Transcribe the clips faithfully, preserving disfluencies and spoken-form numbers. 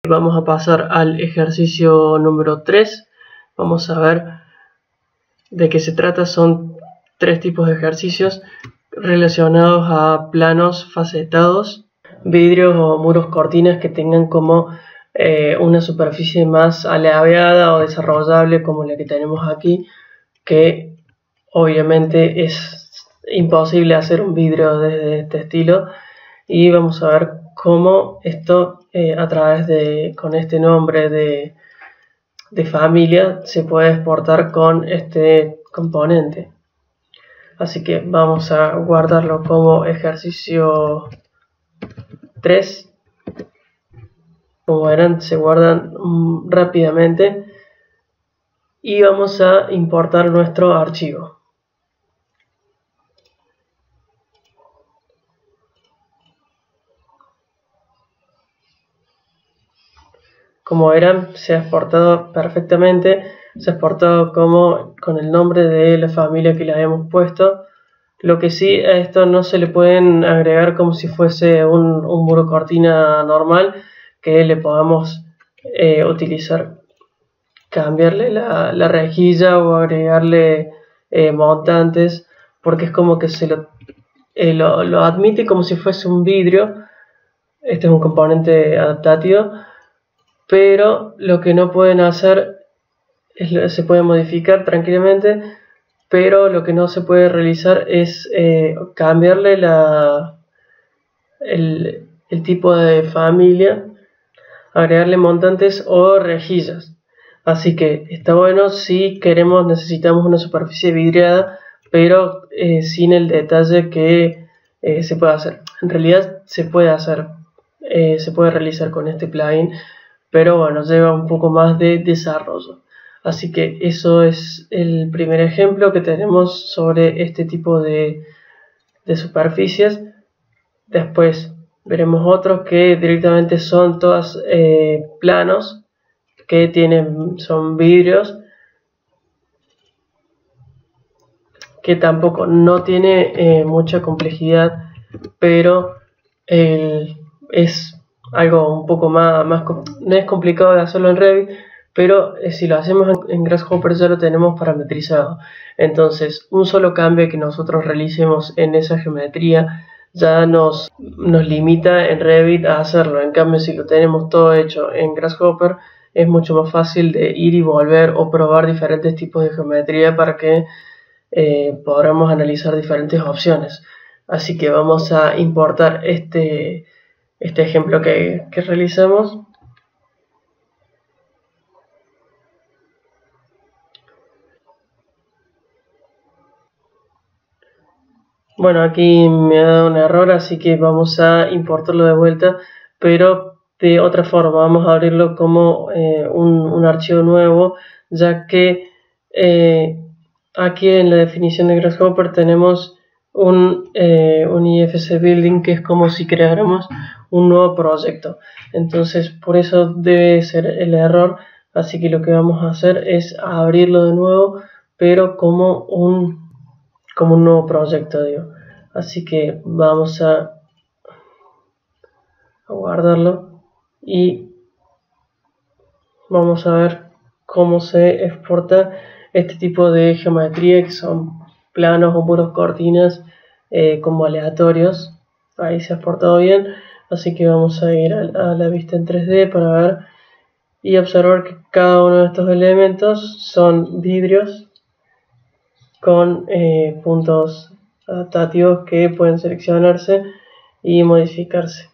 Vamos a pasar al ejercicio número tres. Vamos a ver de qué se trata. Son tres tipos de ejercicios relacionados a planos facetados, vidrios o muros cortinas que tengan como eh, una superficie más alargada o desarrollable como la que tenemos aquí, que obviamente es imposible hacer un vidrio de este estilo, y vamos a ver cómo esto eh, a través de con este nombre de, de familia se puede exportar con este componente. Así que vamos a guardarlo como ejercicio tres. Como verán, se guardan um, rápidamente, y vamos a importar nuestro archivo. Como verán, se ha exportado perfectamente, se ha exportado como con el nombre de la familia que le habíamos puesto. Lo que sí, a esto no se le pueden agregar como si fuese un, un muro cortina normal, que le podamos eh, utilizar, cambiarle la, la rejilla o agregarle eh, montantes, porque es como que se lo, eh, lo, lo admite como si fuese un vidrio. Este es un componente adaptativo, pero lo que no pueden hacer es, se puede modificar tranquilamente, pero lo que no se puede realizar es eh, cambiarle la, el, el tipo de familia, agregarle montantes o rejillas. Así que está bueno si queremos, necesitamos una superficie vidriada, pero eh, sin el detalle que eh, se puede hacer. En realidad se puede hacer, eh, se puede realizar con este plugin, pero bueno, lleva un poco más de desarrollo. Así que eso es el primer ejemplo que tenemos sobre este tipo de, de superficies. Después veremos otros que directamente son todas eh, planos, que tienen, son vidrios, que tampoco no tiene eh, mucha complejidad, pero eh, es algo un poco más, más, no es complicado de hacerlo en Revit, pero eh, si lo hacemos en, en Grasshopper ya lo tenemos parametrizado. Entonces un solo cambio que nosotros realicemos en esa geometría ya nos, nos limita en Revit a hacerlo. En cambio, si lo tenemos todo hecho en Grasshopper, es mucho más fácil de ir y volver o probar diferentes tipos de geometría para que eh, podamos analizar diferentes opciones. Así que vamos a importar este, este ejemplo que, que realizamos. Bueno, aquí me ha dado un error, así que vamos a importarlo de vuelta, pero de otra forma. Vamos a abrirlo como eh, un, un archivo nuevo, ya que eh, aquí en la definición de Grasshopper tenemos un, eh, un I F C Building, que es como si creáramos un nuevo proyecto. Entonces por eso debe ser el error. Así que lo que vamos a hacer es abrirlo de nuevo, pero como un como un nuevo proyecto, digo. Así que vamos a, a guardarlo y vamos a ver cómo se exporta este tipo de geometría, que son planos o muros cortinas eh, como aleatorios. Ahí se ha exportado bien, así que vamos a ir a, a la vista en tres D para ver y observar que cada uno de estos elementos son vidrios con eh, puntos adaptativos que pueden seleccionarse y modificarse.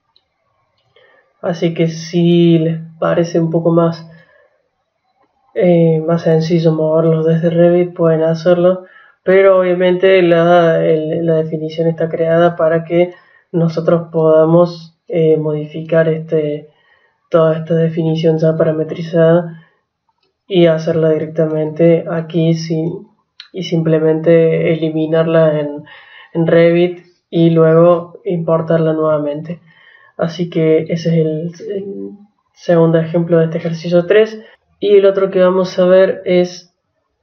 Así que si les parece un poco más eh, más sencillo moverlos desde Revit, pueden hacerlo, pero obviamente la, el, la definición está creada para que nosotros podamos eh, modificar este, toda esta definición ya parametrizada y hacerla directamente aquí sin, y simplemente eliminarla en, en Revit y luego importarla nuevamente. Así que ese es el, el segundo ejemplo de este ejercicio tres. Y el otro que vamos a ver es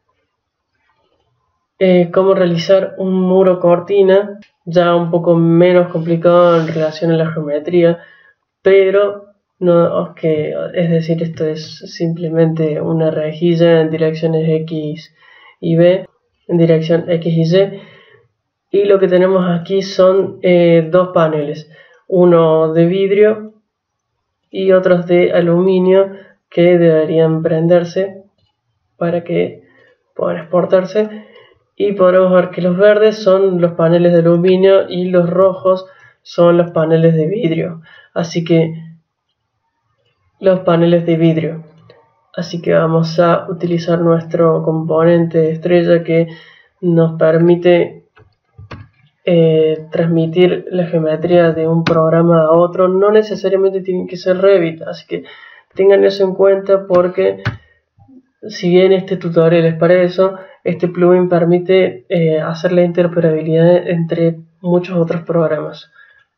eh, cómo realizar un muro cortina, ya un poco menos complicado en relación a la geometría, pero no, que, es decir, esto es simplemente una rejilla en direcciones X y B, en dirección X y Y, y lo que tenemos aquí son eh, dos paneles, uno de vidrio y otros de aluminio, que deberían prenderse para que puedan exportarse, y podremos ver que los verdes son los paneles de aluminio y los rojos son los paneles de vidrio, así que los paneles de vidrio. Así que vamos a utilizar nuestro componente estrella que nos permite eh, transmitir la geometría de un programa a otro. No necesariamente tiene que ser Revit, así que tengan eso en cuenta, porque si bien este tutorial es para eso, este plugin permite eh, hacer la interoperabilidad entre muchos otros programas.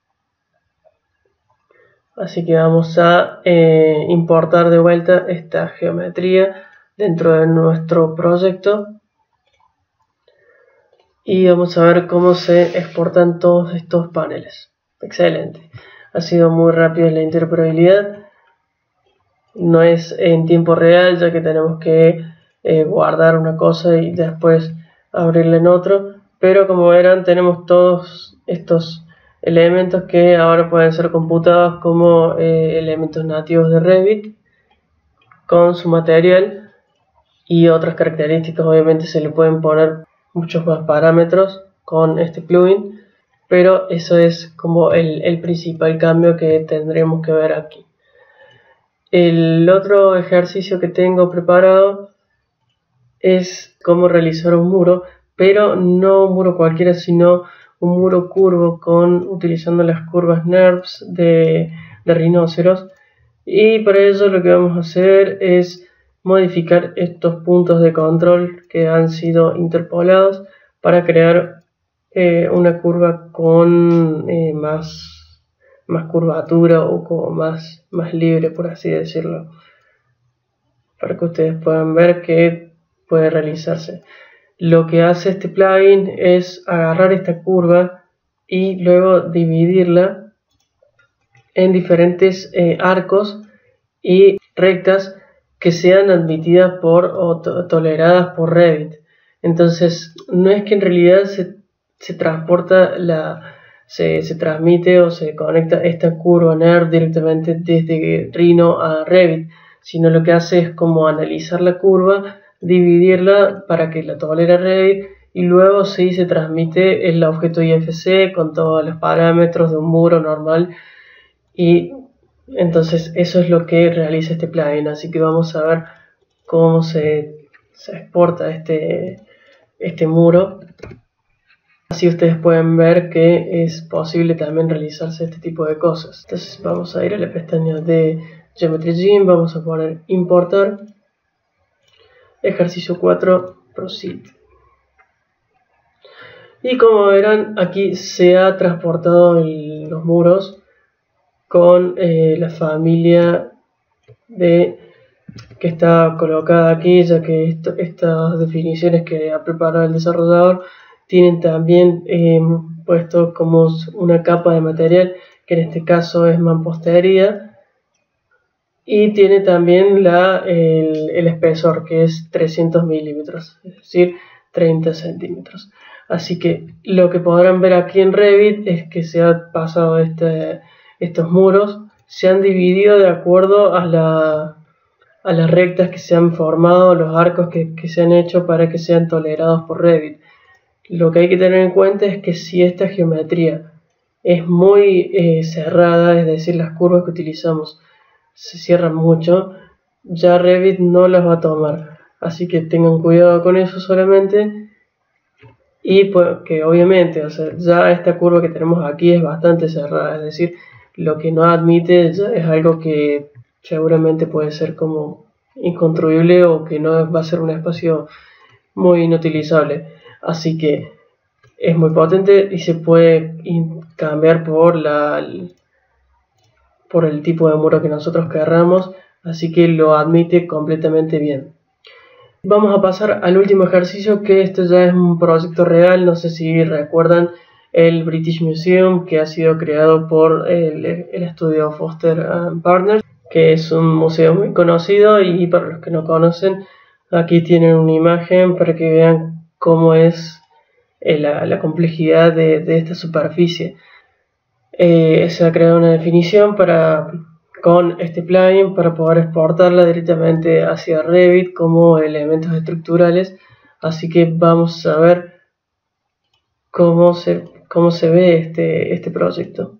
Así que vamos a eh, importar de vuelta esta geometría dentro de nuestro proyecto y vamos a ver cómo se exportan todos estos paneles. Excelente, ha sido muy rápida la interoperabilidad. No es en tiempo real, ya que tenemos que eh, guardar una cosa y después abrirla en otro, pero como verán, tenemos todos estos elementos que ahora pueden ser computados como eh, elementos nativos de Revit con su material y otras características. Obviamente se le pueden poner muchos más parámetros con este plugin, pero eso es como el, el principal cambio que tendremos que ver aquí. El otro ejercicio que tengo preparado es cómo realizar un muro, pero no un muro cualquiera, sino un muro curvo con utilizando las curvas NURBS de, de rinoceros, y para ello lo que vamos a hacer es modificar estos puntos de control que han sido interpolados para crear eh, una curva con eh, más, más curvatura o como más, más libre, por así decirlo, para que ustedes puedan ver que puede realizarse. Lo que hace este plugin es agarrar esta curva y luego dividirla en diferentes eh, arcos y rectas que sean admitidas por o to toleradas por Revit. Entonces no es que en realidad se, se transporta la se, se transmite o se conecta esta curva NURB directamente desde Rhino a Revit, sino lo que hace es como analizar la curva, dividirla para que la tolere Revit y luego sí se transmite el objeto I F C con todos los parámetros de un muro normal, y entonces eso es lo que realiza este plugin. Así que vamos a ver cómo se, se exporta este, este muro. Así ustedes pueden ver que es posible también realizarse este tipo de cosas. Entonces vamos a ir a la pestaña de Geometry Gym, vamos a poner importar, ejercicio cuatro, proceed. Y como verán, aquí se ha transportado el, los muros con eh, la familia de que está colocada aquí, ya que esto, estas definiciones que ha preparado el desarrollador tienen también eh, puesto como una capa de material, que en este caso es mampostería, y tiene también la, el, el espesor, que es trescientos milímetros, es decir, treinta centímetros. Así que lo que podrán ver aquí en Revit es que se ha pasado este, estos muros, se han dividido de acuerdo a, la, a las rectas que se han formado, los arcos que, que se han hecho para que sean tolerados por Revit. Lo que hay que tener en cuenta es que si esta geometría es muy eh, cerrada, es decir, las curvas que utilizamos se cierran mucho, ya Revit no las va a tomar. Así que tengan cuidado con eso solamente. Y pues que obviamente, o sea, ya esta curva que tenemos aquí es bastante cerrada, es decir, lo que no admite ya es algo que seguramente puede ser como inconstruible o que no va a ser un espacio muy inutilizable. Así que es muy potente y se puede cambiar por la por el tipo de muro que nosotros querramos, así que lo admite completamente bien. Vamos a pasar al último ejercicio, que esto ya es un proyecto real. No sé si recuerdan el British Museum, que ha sido creado por el, el estudio Foster and Partners. que es un museo muy conocido, y para los que no conocen, aquí tienen una imagen para que vean cómo es eh, la, la complejidad de, de esta superficie. Eh, se ha creado una definición para, con este plugin para poder exportarla directamente hacia Revit como elementos estructurales, así que vamos a ver cómo se, cómo se ve este, este proyecto.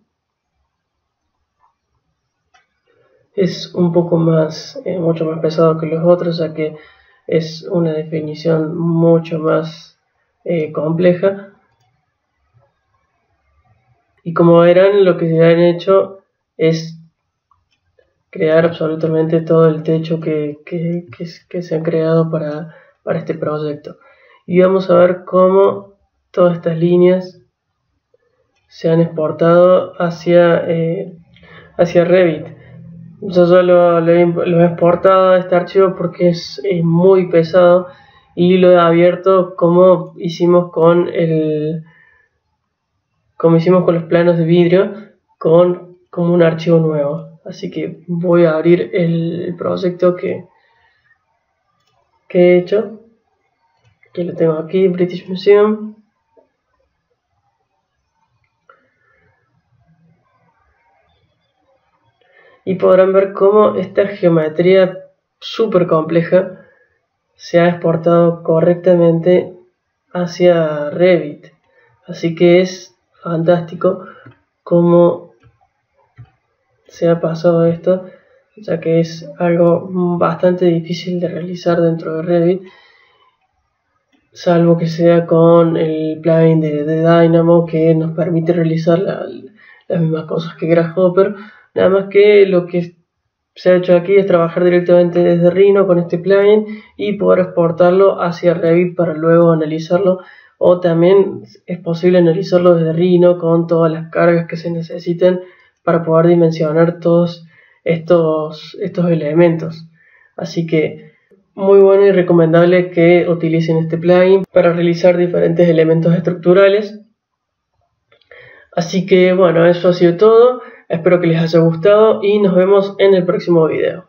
Es un poco más, eh, mucho más pesado que los otros, ya que es una definición mucho más eh, compleja. Y como verán, lo que han hecho es crear absolutamente todo el techo que, que, que, que se ha creado para, para este proyecto. Y vamos a ver cómo todas estas líneas se han exportado hacia, eh, hacia Revit. Yo ya lo, lo, he, lo he exportado a este archivo porque es, es muy pesado, y lo he abierto como hicimos con el como hicimos con los planos de vidrio, con como un archivo nuevo. Así que voy a abrir el, el proyecto que, que he hecho, que lo tengo aquí, British Museum. Y podrán ver cómo esta geometría súper compleja se ha exportado correctamente hacia Revit. Así que es fantástico cómo se ha pasado esto, ya que es algo bastante difícil de realizar dentro de Revit, salvo que sea con el plugin de, de Dynamo, que nos permite realizar la, las mismas cosas que Grasshopper. Nada más que lo que se ha hecho aquí es trabajar directamente desde Rhino con este plugin y poder exportarlo hacia Revit para luego analizarlo, o también es posible analizarlo desde Rhino con todas las cargas que se necesiten para poder dimensionar todos estos, estos elementos. Así que muy bueno y recomendable que utilicen este plugin para realizar diferentes elementos estructurales. Así que bueno, eso ha sido todo. Espero que les haya gustado y nos vemos en el próximo video.